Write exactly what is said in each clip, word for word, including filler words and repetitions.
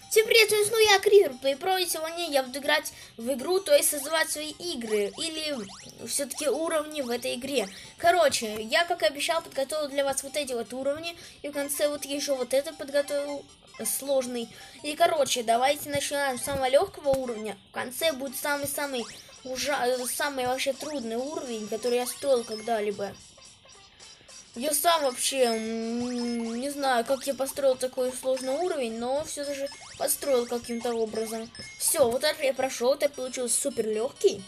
Всем привет, снова я Криперплей Про, и сегодня я буду играть в игру, то есть создавать свои игры, или все-таки уровни в этой игре. Короче, я, как и обещал, подготовил для вас вот эти вот уровни, и в конце вот еще вот это подготовил, сложный. И, короче, давайте начинаем с самого легкого уровня, в конце будет самый-самый ужасный, самый вообще трудный уровень, который я строил когда-либо. Я сам вообще не знаю, как я построил такой сложный уровень, но все же построил каким-то образом. Все, вот это я прошел, это получился супер легкий.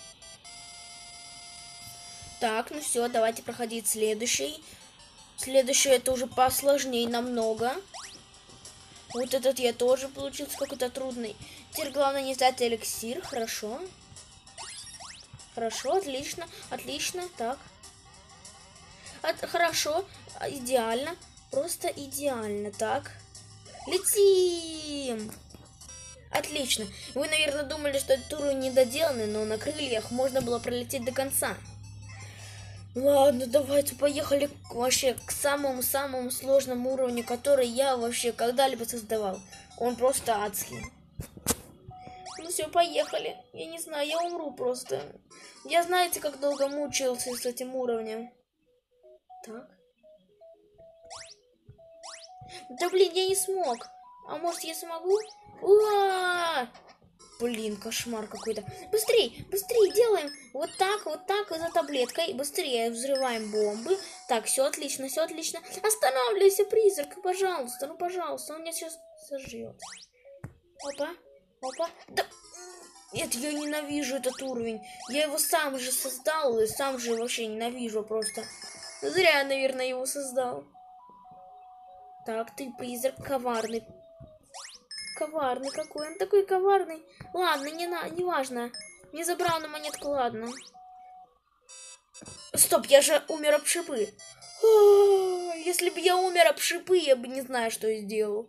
Так, ну все, давайте проходить следующий. Следующий это уже посложнее намного. Вот этот я тоже получился какой-то трудный. Теперь главное не сдать эликсир, хорошо. Хорошо, отлично, отлично, так. От, хорошо, идеально, просто идеально, так. Летим! Отлично. Вы, наверное, думали, что этот уровень недоделанный, но на крыльях можно было пролететь до конца. Ладно, давайте поехали вообще к самому-самому сложному уровню, который я вообще когда-либо создавал. Он просто адский. Ну все, поехали. Я не знаю, я умру просто. Я знаете, как долго мучился с этим уровнем. Так. Да блин, я не смог. А может я смогу? Уа! Блин, кошмар какой-то. Быстрей, быстрей делаем. Вот так, вот так, за таблеткой. Быстрее взрываем бомбы. Так, все отлично, все отлично. Останавливайся, призрак, пожалуйста. Ну, пожалуйста, он меня сейчас сожрет. Опа, опа. Да... Нет, я ненавижу этот уровень. Я его сам же создал и сам же вообще ненавижу просто. Зря я, наверное, его создал. Так, ты призрак коварный. Коварный какой. Он такой коварный. Ладно, не, на... не важно. Не забрал на монетку, ладно. Стоп, я же умер об шипы. О, если бы я умер об шипы, я бы не знаю, что я сделал.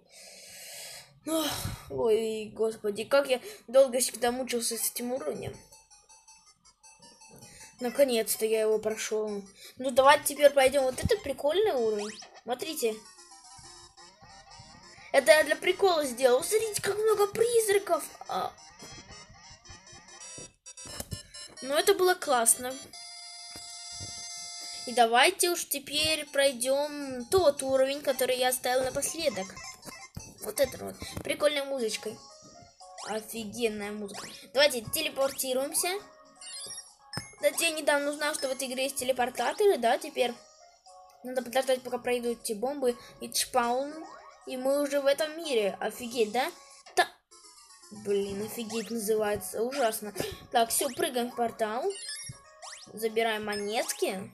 Ой, господи, как я долго всегда мучился с этим уровнем. Наконец-то я его прошел. Ну, давайте теперь пойдем. Вот это прикольный уровень. Смотрите. Это я для прикола сделал. Смотрите, как много призраков. А... Ну, это было классно. И давайте уж теперь пройдем тот уровень, который я оставил напоследок. Вот это вот. Прикольной музычкой. Офигенная музыка. Давайте телепортируемся. Кстати, я недавно узнал, что в этой игре есть телепортаторы, да, теперь надо подождать, пока пройдут эти бомбы и чпаун, и мы уже в этом мире. Офигеть, да? Да. Блин, офигеть называется, ужасно. Так, все, прыгаем в портал, забираем монетки.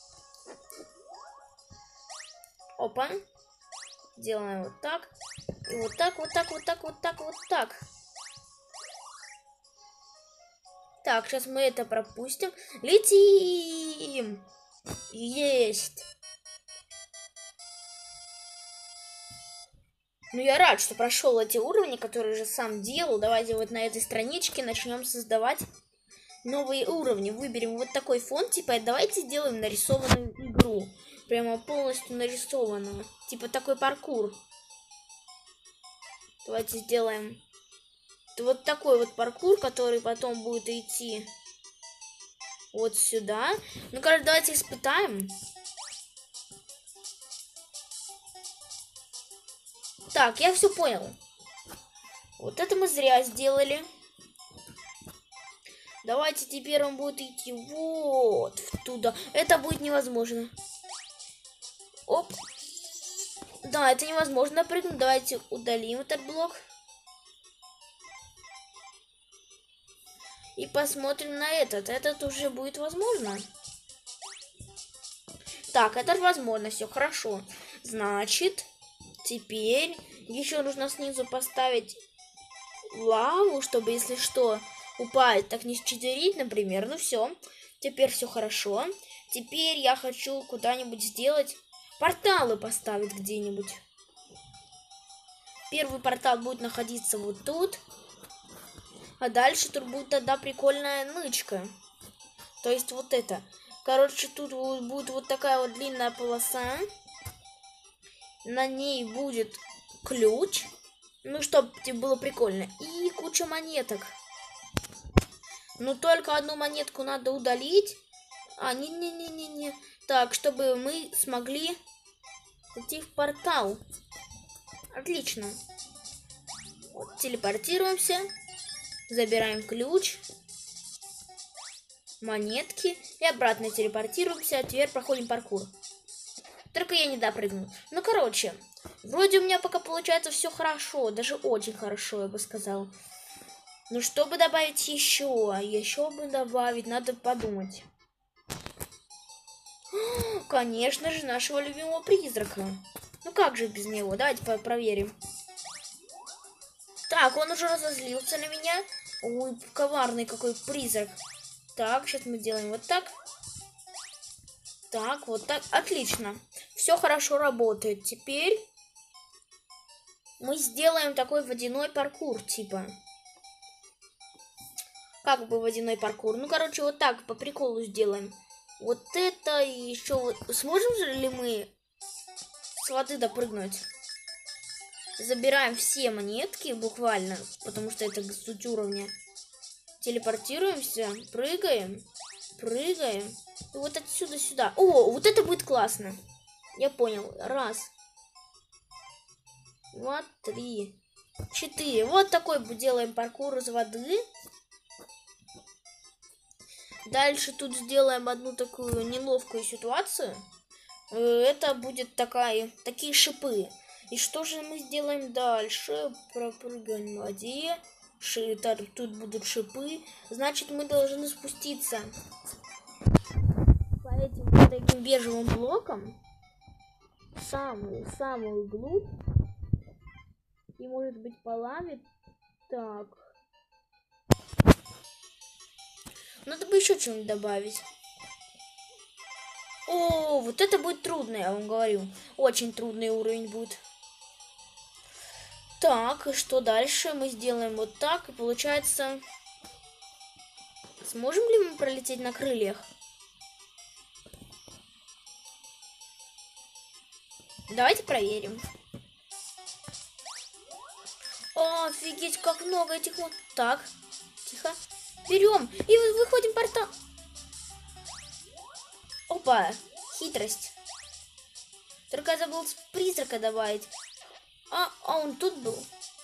Опа. Делаем вот так, и вот так, вот так, вот так, вот так, вот так. Так, сейчас мы это пропустим. Летим! Есть! Ну, я рад, что прошел эти уровни, которые же сам делал. Давайте вот на этой страничке начнем создавать новые уровни. Выберем вот такой фон, типа, давайте сделаем нарисованную игру. Прямо полностью нарисованную. Типа такой паркур. Давайте сделаем... Вот такой вот паркур, который потом будет идти вот сюда. Ну, короче, давайте испытаем. Так, я все понял. Вот это мы зря сделали. Давайте теперь он будет идти вот туда. Это будет невозможно. Оп. Да, это невозможно прыгнуть. Давайте удалим этот блок. И посмотрим на этот. Этот уже будет возможно. Так, это возможно. Все хорошо. Значит, теперь еще нужно снизу поставить лаву, чтобы, если что, упасть, так не счетерить, например. Ну все. Теперь все хорошо. Теперь я хочу куда-нибудь сделать порталы, поставить где-нибудь. Первый портал будет находиться вот тут. А дальше тут будет тогда прикольная нычка. То есть вот это. Короче, тут будет вот такая вот длинная полоса. На ней будет ключ. Ну, чтоб тебе было прикольно. И куча монеток. Ну, только одну монетку надо удалить. А, не-не-не-не-не. Так, чтобы мы смогли идти в портал. Отлично. Вот, телепортируемся. Забираем ключ. Монетки. И обратно телепортируемся. А теперь проходим паркур. Только я не допрыгну. Ну, короче. Вроде у меня пока получается все хорошо. Даже очень хорошо, я бы сказал. Ну, чтобы добавить еще? Еще бы добавить. Надо подумать. Конечно же, нашего любимого призрака. Ну, как же без него? Давайте проверим. Так, он уже разозлился на меня. Ой, коварный какой призрак. Так, сейчас мы делаем вот так. Так, вот так. Отлично. Все хорошо работает. Теперь мы сделаем такой водяной паркур, типа. Как бы водяной паркур? Ну, короче, вот так по приколу сделаем. Вот это и еще вот. Сможем же ли мы с воды допрыгнуть? Забираем все монетки буквально, потому что это суть уровня. Телепортируемся, прыгаем, прыгаем. И вот отсюда сюда. О, вот это будет классно. Я понял. Раз. Два, три, четыре. Вот такой делаем паркур из воды. Дальше тут сделаем одну такую неловкую ситуацию. Это будет такая, такие шипы. И что же мы сделаем дальше? Пропрыгаем в воде. Ши, тут будут шипы. Значит, мы должны спуститься по этим вот таким бежевым блокам. Самую-самую глубь. И может быть по лаве. Так. Надо бы еще что-нибудь добавить. О, вот это будет трудно, я вам говорю. Очень трудный уровень будет. Так, и что дальше? Мы сделаем вот так, и получается... Сможем ли мы пролететь на крыльях? Давайте проверим. О, офигеть, как много этих вот... Так, тихо. Берем и выходим в портал. Опа, хитрость. Только я забыл призрака добавить. А, а он тут был.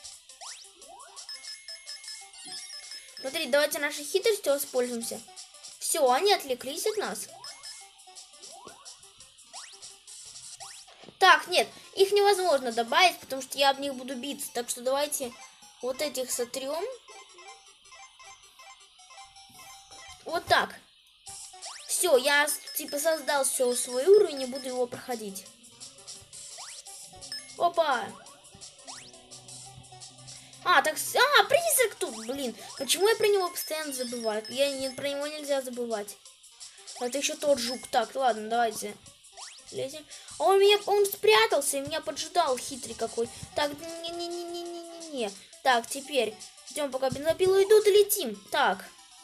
Смотри, давайте нашей хитростью воспользуемся. Все, они отвлеклись от нас. Так, нет, их невозможно добавить, потому что я об них буду биться. Так что давайте вот этих сотрем. Вот так. Все, я типа создал все свой уровень и буду его проходить. Опа. А, так, а, призрак тут, блин. Почему я про него постоянно забываю? Я не, про него нельзя забывать. Это еще тот жук. Так, ладно, давайте. Лезем. А он меня, он спрятался и меня поджидал, хитрый какой. Так, не-не-не-не-не-не-не. Так, теперь ждем, пока бензопилы идут, и летим. Так.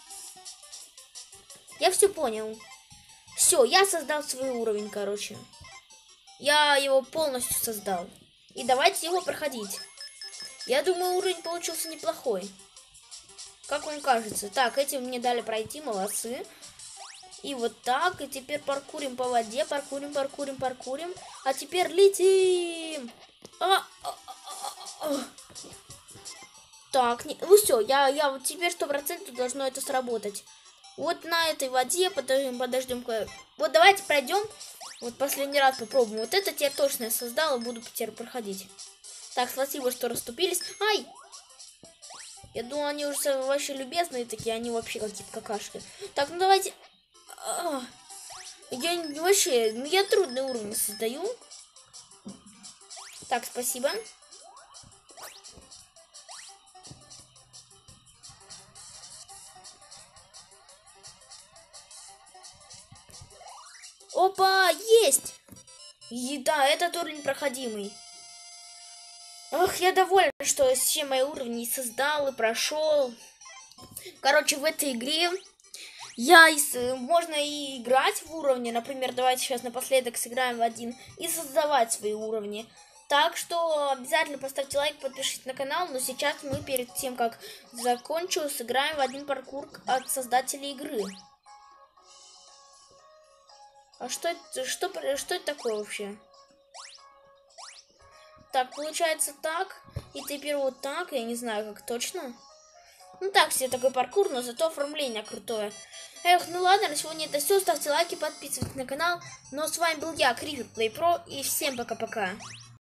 Я все понял. Все, я создал свой уровень, короче. Я его полностью создал. И давайте его проходить. Я думаю, уровень получился неплохой. Как вам кажется? Так, эти мне дали пройти, молодцы. И вот так, и теперь паркурим по воде, паркурим, паркурим, паркурим. А теперь летим. А, а, а, а, а. Так, не, ну все, я, я вот теперь сто процентов должно это сработать. Вот на этой воде, подождем, подождем. Вот давайте пройдем. Вот последний раз попробуем. Вот это теперь точно я создала, буду теперь проходить. Так, спасибо, что расступились. Ай! Я думал, они уже вообще любезные такие, они вообще какие-то какашки. Так, ну давайте... Я вообще... Я трудный уровень создаю. Так, спасибо. Опа, есть! И да, этот уровень проходимый. Ох, я довольна, что все мои уровни создал и прошел. Короче, в этой игре я можно и играть в уровни. Например, давайте сейчас напоследок сыграем в один и создавать свои уровни. Так что обязательно поставьте лайк, подпишитесь на канал. Но сейчас мы перед тем, как закончу, сыграем в один паркур от создателей игры. А что это, что, что это такое вообще? Так, получается так. И теперь вот так. Я не знаю, как точно. Ну так себе такой паркур, но зато оформление крутое. Эх, ну ладно, на сегодня это все. Ставьте лайки, подписывайтесь на канал. Но с вами был я, Creeper Play Pro. И всем пока-пока.